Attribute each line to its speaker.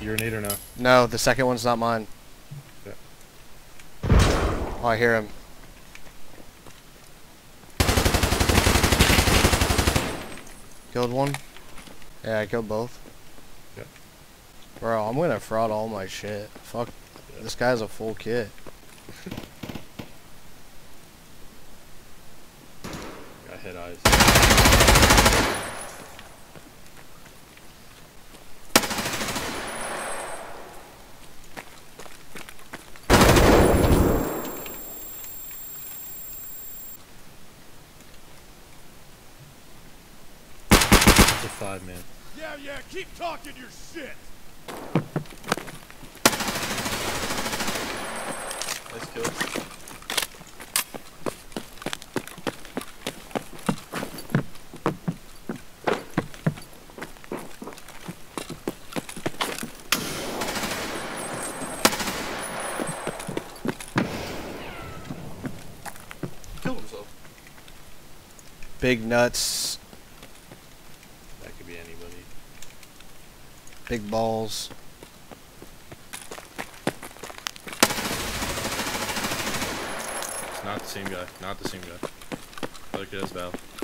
Speaker 1: your nade or no?
Speaker 2: No, the second one's not mine.
Speaker 1: Yeah.
Speaker 2: Oh, I hear him. Killed one. Yeah, I killed both.
Speaker 1: Yeah.
Speaker 2: Bro, I'm gonna fraud all my shit. Fuck. Yeah. This guy's a full kit.
Speaker 1: Got hit eyes. It's a 5, man.
Speaker 3: Yeah, keep talking your shit.
Speaker 1: Nice kill. Killed himself.
Speaker 2: Big nuts.
Speaker 1: That could be anybody.
Speaker 2: Big balls.
Speaker 1: It's not the same guy. Not the same guy. I feel like it is Val.